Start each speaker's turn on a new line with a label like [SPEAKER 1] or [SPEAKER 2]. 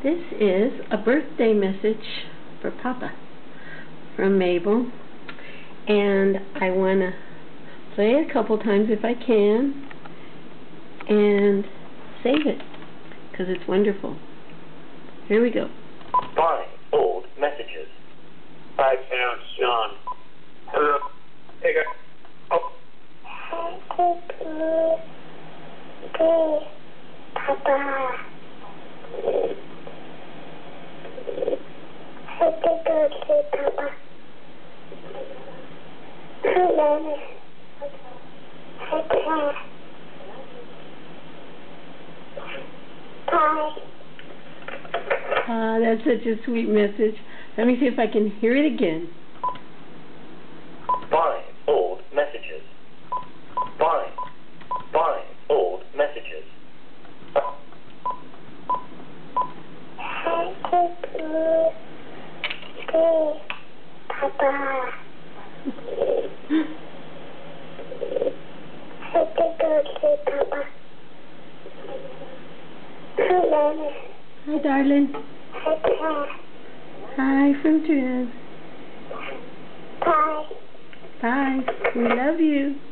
[SPEAKER 1] This is a birthday message for Papa from Mabel, and I want to play it a couple times if I can and save it because it's wonderful. Here we go.
[SPEAKER 2] Find old messages.
[SPEAKER 3] Hi, Sam. It's John. Hello. Hey, guys. Oh.
[SPEAKER 4] Papa. Happy birthday, Papa. Hello. Bye.
[SPEAKER 1] That's such a sweet message. Let me see if I can hear it again.
[SPEAKER 2] Find old messages. Find old messages.
[SPEAKER 4] Happy birthday, Papa. Happy birthday, Papa. Hello.
[SPEAKER 1] Hi, darling.
[SPEAKER 4] Hi.
[SPEAKER 1] Hi from Trev.
[SPEAKER 4] Bye.
[SPEAKER 1] Bye. We love you.